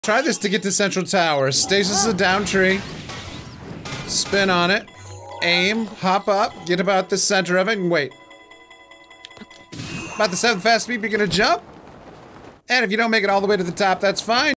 Try this to get to Central Tower. Stasis a down tree. Spin on it. Aim. Hop up. Get about the center of it and wait. About the 7th fast speed, you're gonna jump. And if you don't make it all the way to the top, that's fine.